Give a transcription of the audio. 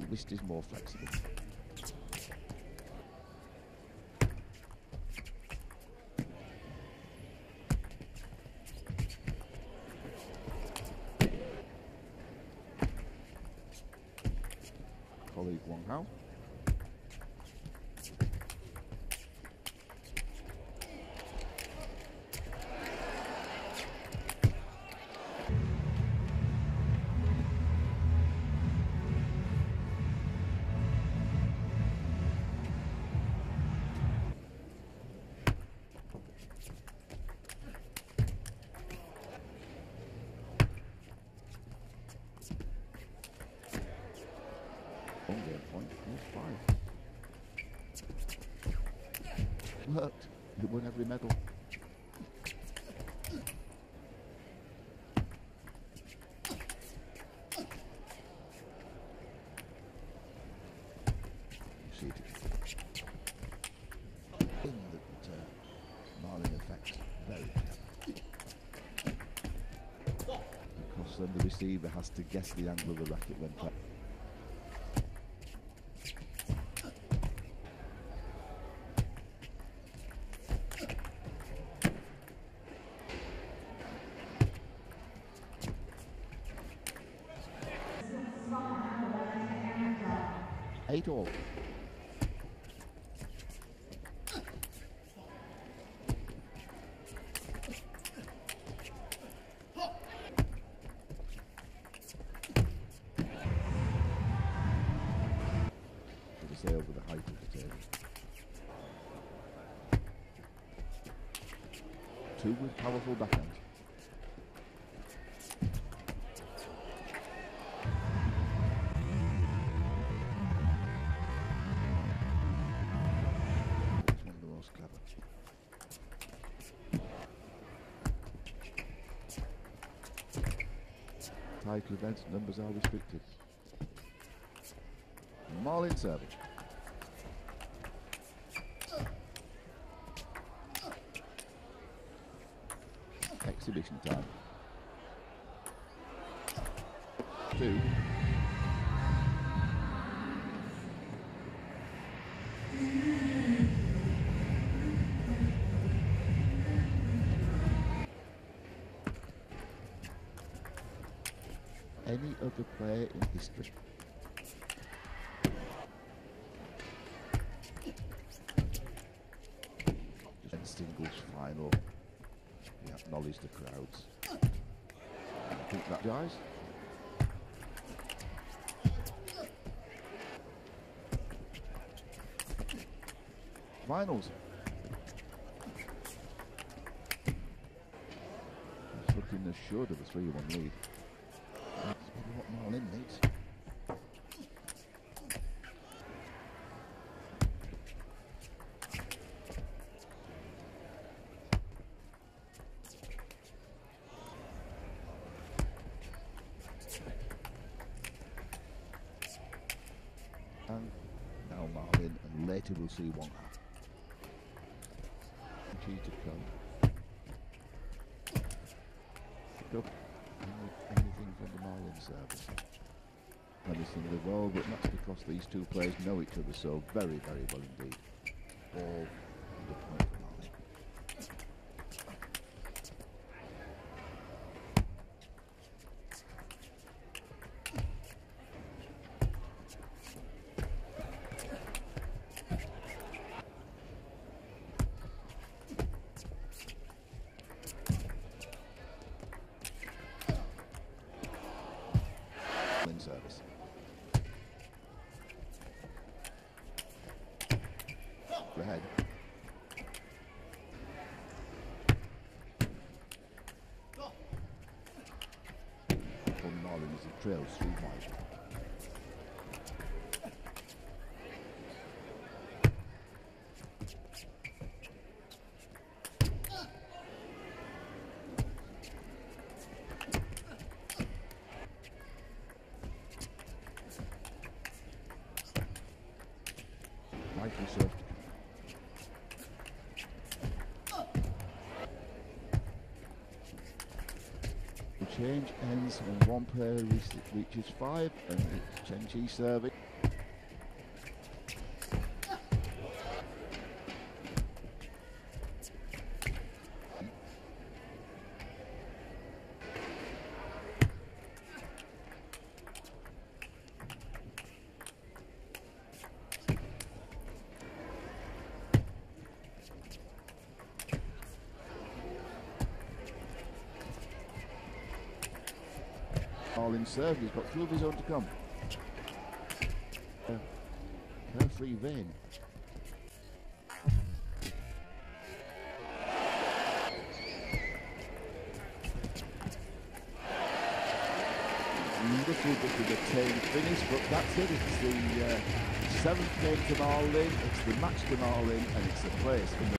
wrist is more flexible. Colleague Wang Hao. One game point, here's 5. Worked. It won every medal. You see it in that Marlin effect very clever. Because then the receiver has to guess the angle of the racket when playing. Eight all. To say over the height of the table. 2 with powerful backhand. Title events, numbers are restricted. Marlin serving. Exhibition time. 2. Any other player in history. And singles final. We acknowledge the crowds. I think that guys. Finals. It's looking assured of a 3-1 lead. That's probably what Marlin needs. And now Marlin, and later we'll see Wang Hao. Cheated code. Pick up anything from the Marlin service. Anything in the world, but that's because these two players know each other so very, very well indeed. All under point for Marlin. Service. Go ahead. From Marlin as it trails 3-5. Nicely served. The change ends when one player reaches 5 and it's Chen Chi serving. serve. He's got two of his own to come. Carefree vein. Little bit of a tame finish, but that's it. It's the 7th game to Marlin, it's the match to Marlin, and it's the place in the